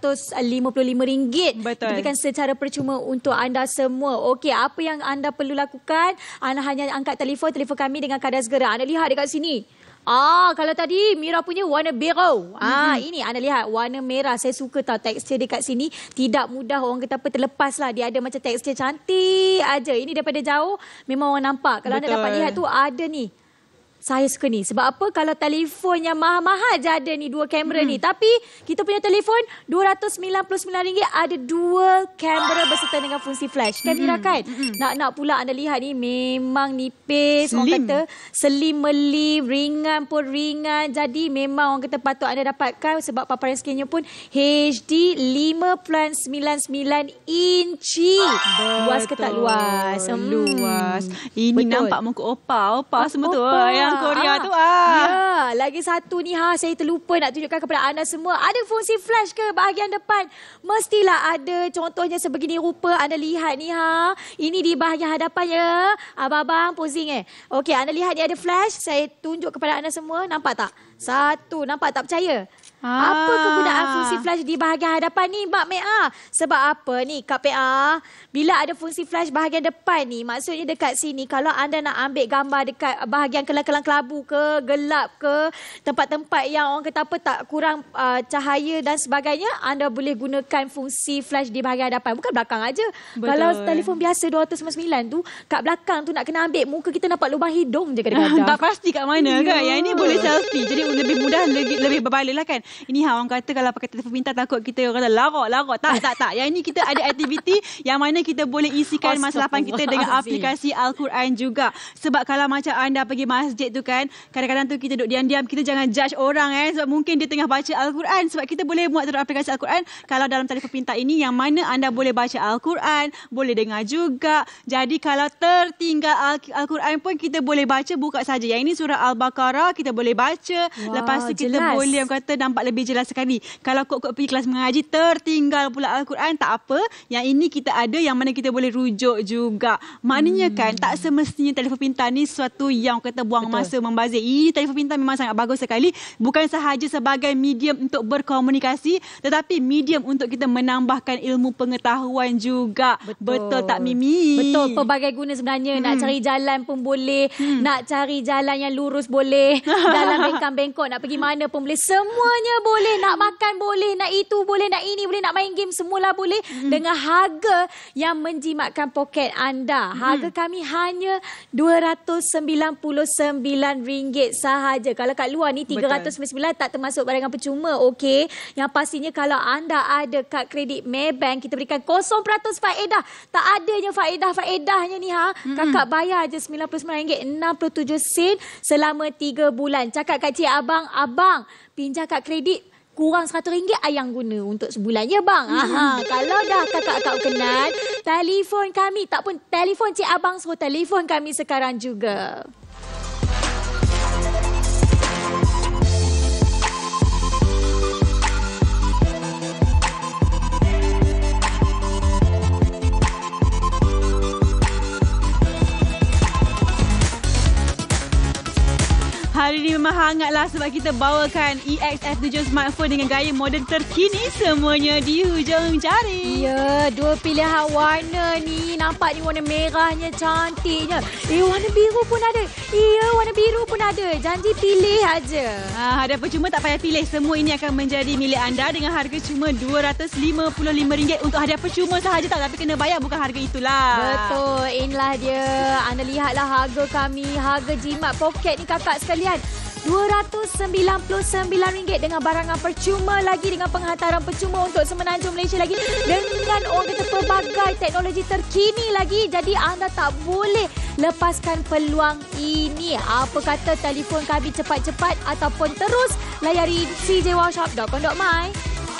RM255. Betul. Diberikan secara percuma untuk anda semua. Okey, apa yang anda perlu lakukan? Anda hanya angkat telefon kami dengan kadar segera. Anda lihat dekat sini. Kalau tadi Mira punya warna biru. Ini anda lihat warna merah. Saya suka tahu tekstur dekat sini. Tidak mudah orang kata apa terlepas lah. Dia ada macam tekstur cantik aja. Ini daripada jauh memang orang nampak. Kalau anda dapat lihat tu ada ni. Saya suka ni. Sebab apa? Kalau telefon yang mahal-mahal je ada ni dua kamera ni. Tapi kita punya telefon RM299 ada dua kamera berserta dengan fungsi flash. Kan Mira kan? Nak pula anda lihat ni memang nipis. Slim. Orang kata slim melim, ringan pun ringan. Jadi memang orang kata patut anda dapatkan sebab paparan skrinnya pun HD 5.99 inci. Luas ke tak luas? Luas. Ini nampak muka opa semua tu. Yang Korea tu. Ya, lagi satu ni saya terlupa nak tunjukkan kepada anda semua. Ada fungsi flash ke bahagian depan? Mestilah ada. Contohnya sebegini rupa. Anda lihat ni Ini di bahagian hadapan ya. Abang-abang posing Okey, anda lihat ni ada flash. Saya tunjuk kepada anda semua. Nampak tak? Satu. Nampak tak percaya? Apa kegunaan fungsi flash di bahagian hadapan ni, Mbak Mek? Sebab apa ni, Kak PA? Bila ada fungsi flash bahagian depan ni, maksudnya dekat sini, kalau anda nak ambil gambar dekat bahagian kelang-kelang kelabu ke, gelap ke, tempat-tempat yang orang kata apa tak kurang cahaya dan sebagainya, anda boleh gunakan fungsi flash di bahagian hadapan. Bukan belakang aja. Kalau telefon biasa 299 tu, kat belakang tu nak kena ambil, muka kita nampak lubang hidung je kadang-kadang. Tak pasti kat mana kan. Yang ini boleh selfie. Jadi lebih mudah, lebih berbalik lah kan. Ini orang kata kalau pakai telefon pintar takut kita orang kata larok. Tak. Yang ini kita ada aktiviti yang mana kita boleh isikan masa lapang kita dengan aplikasi Al-Quran juga. Sebab kalau macam anda pergi masjid tu kan, kadang-kadang tu kita duduk diam-diam, kita jangan judge orang sebab mungkin dia tengah baca Al-Quran. Sebab kita boleh muat turun aplikasi Al-Quran kalau dalam telefon pintar ini, yang mana anda boleh baca Al-Quran, boleh dengar juga. Jadi kalau tertinggal Al-Quran pun kita boleh baca, buka saja. Yang ini surah Al-Baqarah kita boleh baca. Lepas tu kita boleh kata nampak lebih jelas sekali. Kalau kok pergi kelas mengaji tertinggal pula Al-Quran, tak apa. Yang ini kita ada yang mana kita boleh rujuk juga. Maknanya kan tak semestinya telefon pintar ni sesuatu yang kata buang masa membazir. Ini telefon pintar memang sangat bagus sekali. Bukan sahaja sebagai medium untuk berkomunikasi, tetapi medium untuk kita menambahkan ilmu pengetahuan juga. Betul tak Mimi? Betul. Pelbagai guna sebenarnya. Nak cari jalan pun boleh. Nak cari jalan yang lurus boleh. Dalam bengkang-bengkok nak pergi mana pun boleh. Semuanya Semuanya boleh. Nak makan boleh, nak itu boleh, nak ini boleh, nak main game semualah boleh. Dengan harga yang menjimatkan poket anda. Harga kami hanya RM299 sahaja. Kalau kat luar ni RM399 tak termasuk barangan percuma. Okey. Yang pastinya kalau anda ada kad kredit Maybank, kita berikan 0% faedah. Tak adanya faedahnya ni Kakak bayar je RM99.67 selama 3 bulan. Cakap kat cik abang, abang pinjam kad kredit kurang RM100 ayang guna untuk sebulan. Ya bang? Kalau dah kakak kenal, telefon kami, tak pun telefon cik abang, suruh telefon kami sekarang juga. Hari ini memang hangatlah sebab kita bawakan EX-F7 smartphone dengan gaya moden terkini, semuanya di hujung jari. Ya, 2 pilihan warna ni. Nampak ni warna merahnya cantiknya. Warna biru pun ada. Ya, warna biru pun ada. Janji pilih aja. Ada percuma tak payah pilih. Semua ini akan menjadi milik anda dengan harga cuma RM255 untuk hadiah percuma sahaja tak, tapi kena bayar, bukan harga itulah. Betul, inilah dia. Anda lihatlah harga kami, harga jimat poket ni kakak sekalian. RM299 dengan barangan percuma lagi, dengan penghantaran percuma untuk semenanjung Malaysia lagi, dengan orang kata pelbagai teknologi terkini lagi. Jadi anda tak boleh lepaskan peluang ini. Apa kata telefon kami cepat-cepat ataupun terus layari cjwowshop.com.my.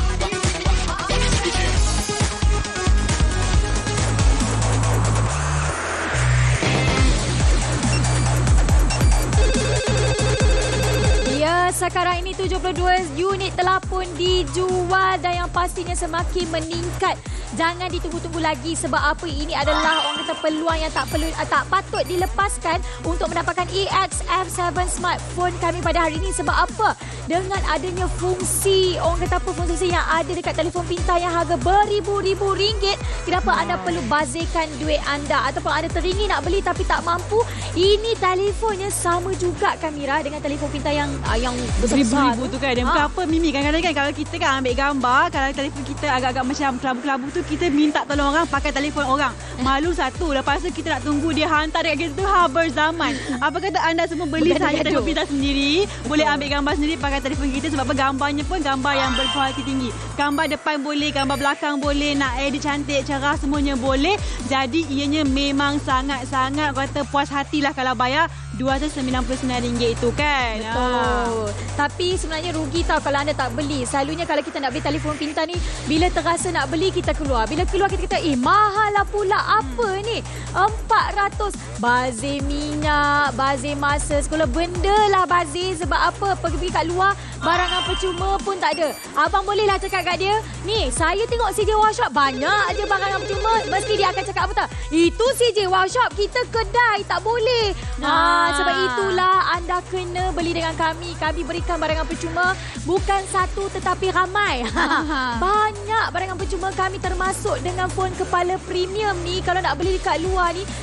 Sekarang ini 72 unit telah pun dijual dan yang pastinya semakin meningkat. Jangan ditunggu-tunggu lagi sebab apa? Ini adalah orang kata peluang yang tak patut dilepaskan untuk mendapatkan EX-F7 smartphone kami pada hari ini. Sebab apa? Dengan adanya fungsi, orang kata apa fungsi yang ada dekat telefon pintar yang harga beribu-ribu ringgit, kenapa anda perlu bazirkan duit anda ataupun anda teringin nak beli tapi tak mampu? Ini telefonnya sama juga kamera dengan telefon pintar yang besar-besar tu kan. Dan bukan apa Mimi, kadang-kadang kan kalau kita kan ambil gambar, kalau telefon kita agak-agak macam kelabu-kelabu tu, kita minta tolong orang pakai telefon orang. Malu satu, lepas tu kita nak tunggu dia hantar dekat kita tu berzaman. Apa kata anda semua beli saja telefon pintar sendiri, boleh ambil gambar sendiri pakai telefon kita, sebab apa? Gambarnya pun gambar yang berkualiti tinggi. Gambar depan boleh, gambar belakang boleh, nak edit cantik, cerah, semuanya boleh. Jadi ianya memang sangat-sangat kata puas hatilah kalau bayar RM299 itu kan. Betul. Tapi sebenarnya rugi tau kalau anda tak beli. Selalunya kalau kita nak beli telefon pintar ni, bila terasa nak beli kita keluar. Bila keluar kita kata, mahal lah pula. Apa ni? 400. Bazir minyak, bazir masa sekolah, benda lah bazir. Sebab apa? Pergi kat luar, barangan percuma pun tak ada. Abang bolehlah cakap kat dia, ni saya tengok CJ Wow Shop banyak je barangan percuma. Mesti dia akan cakap apa tak? Itu CJ Wow Shop, kita kedai, tak boleh. Sebab itulah anda kena beli dengan kami. Kami berikan barangan percuma, bukan satu tetapi ramai. Banyak barangan percuma kami, termasuk dengan phone kepala premium ni. Kalau nak beli dekat luar ni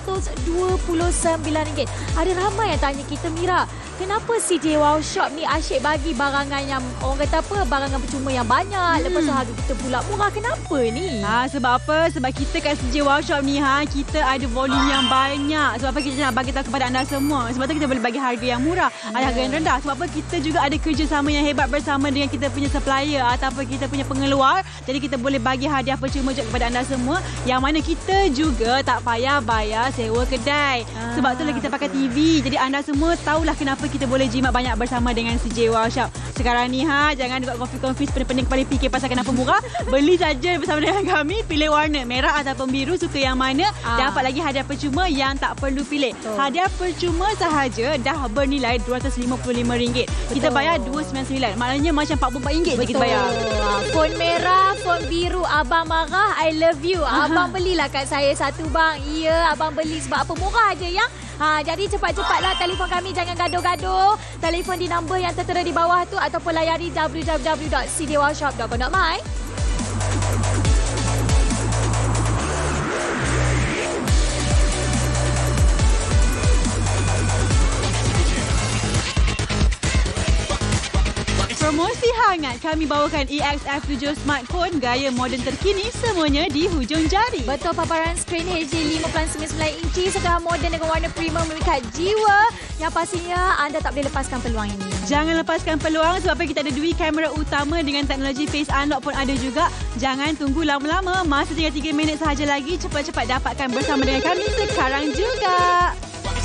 RM129. Ada ramai yang tanya kita, Mira, kenapa CJ Wow Shop ni asyik bagi barangan yang orang kata apa, barangan percuma yang banyak, lepas tu harga kita pula murah. Kenapa ni? Sebab apa? Sebab kita kat CJ Wow Shop ni kita ada volume yang banyak. Sebab apa? Kita nak bagi tahu kepada anda semua. Sebab tu kita boleh bagi harga yang murah, ada harga yang rendah. Sebab apa? Kita juga ada kerjasama yang hebat bersama dengan kita punya supplier ataupun kita punya pengeluar. Jadi kita boleh bagi hadiah percuma juga kepada anda semua, yang mana kita juga tak payah bayar sewa kedai. Sebab tu lagi kita pakai TV. Jadi anda semua tahulah kenapa kita boleh jimat banyak bersama dengan CJ Wow Shop. Sekarang ni jangan buat konfis-konfis pening-pening kepala fikir pasal kenapa murah. Beli saja bersama dengan kami, pilih warna merah ataupun biru, suka yang mana, dapat lagi hadiah percuma yang tak perlu pilih. Hadiah percuma sahaja dah bernilai RM255. Kita bayar RM299. Maknanya macam RM44 je kita bayar. Phone merah, phone biru, abang marah, I love you. Abang belilah kat saya satu bang. Ya, abang beli sebab apa? Murah je yang. Jadi cepat-cepatlah telefon kami, jangan gaduh-gaduh. Telefon di nombor yang tertera di bawah tu ataupun layari www.cjwowshop.com.my. Promosi kami bawakan EXF7 smartphone gaya moden terkini, semuanya di hujung jari. Betul, paparan skrin HD 5.99 inci setelah moden dengan warna premium memikat jiwa. Yang pastinya anda tak boleh lepaskan peluang ini. Jangan lepaskan peluang sebab kita ada dua kamera utama dengan teknologi Face Unlock pun ada juga. Jangan tunggu lama-lama, masa tinggal 3 minit sahaja lagi. Cepat-cepat dapatkan bersama dengan kami sekarang juga.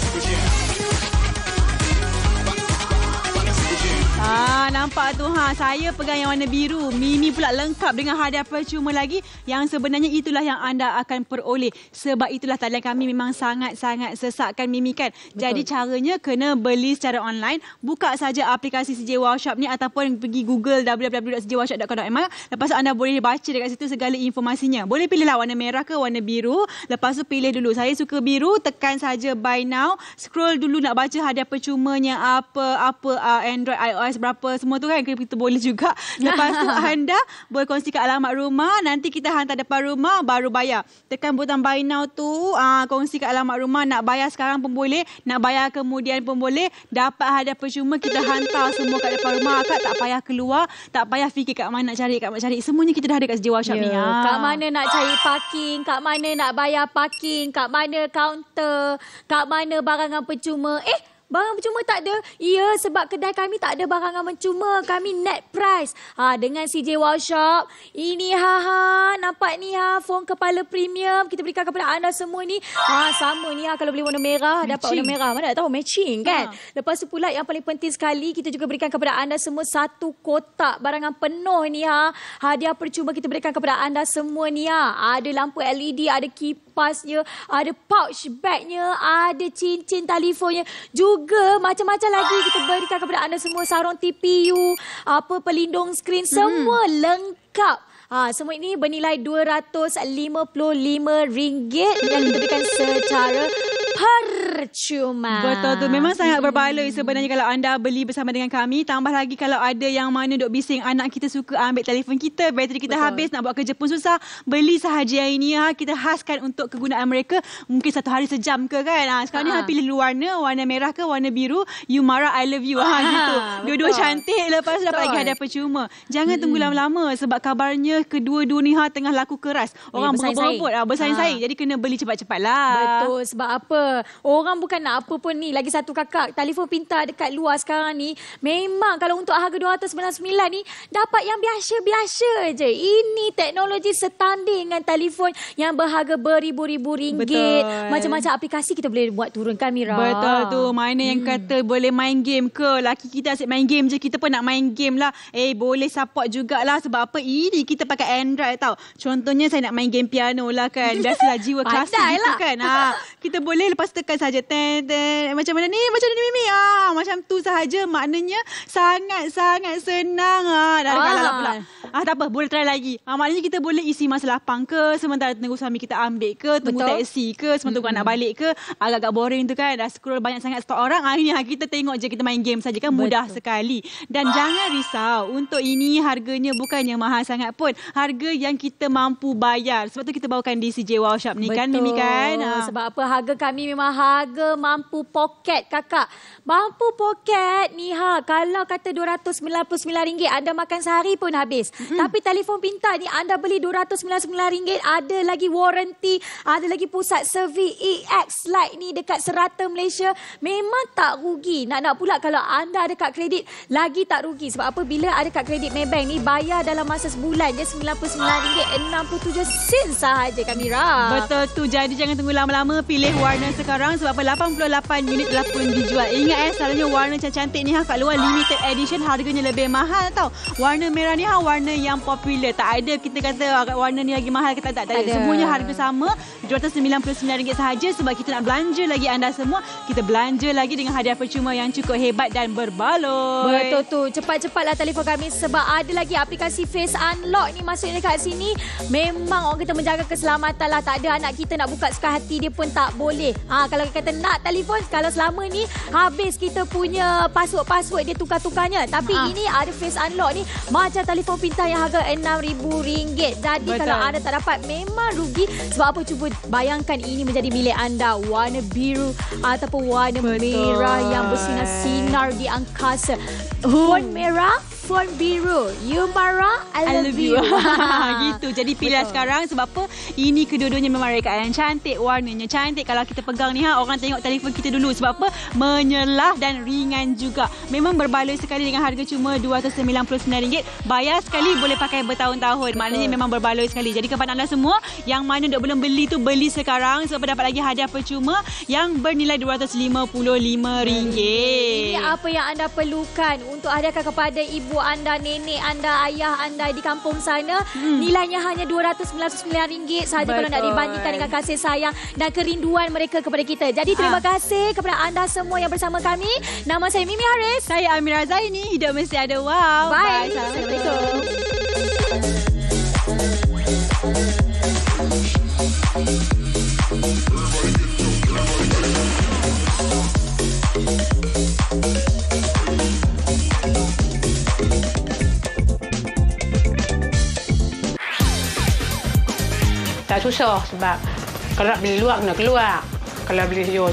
Nampak tu saya pegang yang warna biru. Mimi pula lengkap dengan hadiah percuma lagi yang sebenarnya itulah yang anda akan peroleh. Sebab itulah talian kami memang sangat-sangat sesakkan Mimi kan. Betul. Jadi caranya kena beli secara online. Buka saja aplikasi CJ Wow Shop ni ataupun pergi Google www.cjwowshop.com.my. Lepas tu anda boleh baca dekat situ segala informasinya. Boleh pilihlah warna merah ke warna biru. Lepas tu pilih dulu. Saya suka biru, tekan saja buy now. Scroll dulu nak baca hadiah percumanya apa Android, iOS berapa semua tu kan kita boleh juga. Lepas tu anda boleh kongsikan alamat rumah, nanti kita hantar depan rumah baru bayar. Tekan butang buy now tu, kongsikan alamat rumah, nak bayar sekarang pun boleh, nak bayar kemudian pun boleh. Dapat hadiah percuma, kita hantar semua kat depan rumah. Akak tak payah keluar, tak payah fikir kat mana nak cari, semuanya kita dah ada kat CJ Wow Shop ni. Kat mana nak cari parking, kat mana nak bayar parking, kat mana kaunter, kat mana barangan percuma. Barang percuma tak ada? Ya, sebab kedai kami tak ada barangan percuma. Kami net price. Dengan CJ Wow Shop, ini nampak ni phone kepala premium kita berikan kepada anda semua ni. Sama ni kalau beli warna merah, matching. Dapat warna merah. Mana tak tahu matching kan? Lepas tu pula yang paling penting sekali, kita juga berikan kepada anda semua satu kotak barangan penuh ni hadiah percuma kita berikan kepada anda semua ni Ada lampu LED, ada kipasnya, ada pouch bagnya, ada cincin telefonnya. Juga macam-macam lagi kita berikan kepada anda semua, sarung TPU, pelindung skrin, semua lengkap. Semua ini bernilai RM255 yang kita berikan secara percuma. Betul tu. Memang sangat berbaloi sebenarnya kalau anda beli bersama dengan kami. Tambah lagi kalau ada yang mana duk bising anak kita suka ambil telefon kita, bateri kita habis, nak buat kerja pun susah. Beli sahaja yang ini kita khaskan untuk kegunaan mereka. Mungkin satu hari sejam ke kan. Sekarang ni pilih warna merah ke warna biru. You marah, I love you. Gitu. Dua-dua cantik. Lepas tu dapat lagi hadiah percuma. Jangan tunggu lama-lama sebab kabarnya kedua-dua ni tengah laku keras. Orang berebut, bersaing-saing. Jadi kena beli cepat-cepat lah. Betul. Sebab apa? Orang bukan nak apa pun ni. Lagi satu kakak, telefon pintar dekat luar sekarang ni, memang kalau untuk harga RM299 ni, dapat yang biasa-biasa je. Ini teknologi setanding dengan telefon yang berharga beribu-ribu ringgit. Macam-macam aplikasi kita boleh buat turunkan, Mira. Betul tu. Mana yang kata boleh main game ke? Laki kita asyik main game je, kita pun nak main game lah. Boleh support jugalah. Sebab apa? Ini kita pakai Android tau. Contohnya saya nak main game piano lah kan. Biasalah jiwa klasik gitu kan. Kita boleh lepas tekan saja macam mana ni Mimi, macam tu sahaja. Maknanya sangat-sangat senang. Dah ada kalah pula. Tak apa, boleh try lagi. Maknanya kita boleh isi masa lapang ke, sementara tunggu suami kita ambil ke, tunggu taksi ke, sementara nak balik ke, agak-agak boring tu kan, dah scroll banyak sangat stok orang. Ini kita tengok je, kita main game saja kan. Mudah sekali. Dan jangan risau, untuk ini harganya bukannya mahal sangat pun. Harga yang kita mampu bayar. Sebab tu kita bawakan di CJ Wow Shop ni kan, Mimi kan. Sebab apa? Harga kami memang harga mampu poket, kakak. Mampu poket ni kalau kata RM299 anda makan sehari pun habis. Tapi telefon pintar ni anda beli RM299, ada lagi warranty, ada lagi pusat servis EX Lite ni dekat Serata Malaysia. Memang tak rugi. Nak pula kalau anda ada kad kredit, lagi tak rugi. Sebab apa? Bila ada kad kredit Maybank ni, bayar dalam masa sebulan je RM99.67 sahaja, Kamira. Betul tu. Jadi jangan tunggu lama-lama, pilih warna sekarang. Sebab apa? 88 unit telah pun dijual. Ingat selalunya warna cantik ni kat luar limited edition, harganya lebih mahal tau. Warna merah ni warna yang popular. Tak ada kita kata warna ni lagi mahal ke tak ada. Semuanya harga sama, RM299 sahaja. Sebab kita nak belanja lagi anda semua, kita belanja lagi dengan hadiah percuma yang cukup hebat dan berbaloi. Betul tu. Cepat-cepatlah telefon kami sebab ada lagi aplikasi Face Unlock ni masuk dekat sini. Memang orang kita menjaga keselamatan lah. Tak ada anak kita nak buka suka hati dia pun tak boleh. Kalau kata nak telefon, kalau selama ni habis kita punya password dia tukar-tukarnya. Tapi ini ada Face Unlock ni macam telefon pintar yang harga RM6,000. Jadi kalau anda tak dapat, memang rugi. Sebab apa? Cuba bayangkan ini menjadi milik anda. Warna biru ataupun warna merah yang bersinar-sinar di angkasa. Phone merah, iPhone biru. You marah, I love you. Gitu. Jadi pilihan sekarang sebab apa? Ini kedua-duanya memang rekaan cantik, warnanya cantik. Kalau kita pegang ni orang tengok telefon kita dulu. Sebab apa? Menyelah dan ringan juga. Memang berbaloi sekali dengan harga cuma RM299. Bayar sekali boleh pakai bertahun-tahun. Maknanya memang berbaloi sekali. Jadi kepada anda semua yang mana dok belum beli tu, beli sekarang sebab dapat lagi hadiah percuma yang bernilai RM255. Ini apa yang anda perlukan untuk hadiahkan kepada ibu anda, nenek anda, ayah anda di kampung sana. Nilainya hanya RM299 sahaja kalau nak dibandingkan dengan kasih sayang dan kerinduan mereka kepada kita. Jadi terima kasih kepada anda semua yang bersama kami. Nama saya Mimi Haris. Saya Amira Zaini. Hidup mesti ada wow. Bye. Assalamualaikum. Tak susah sebab kalau nak beli luar kena keluar. Kalau beli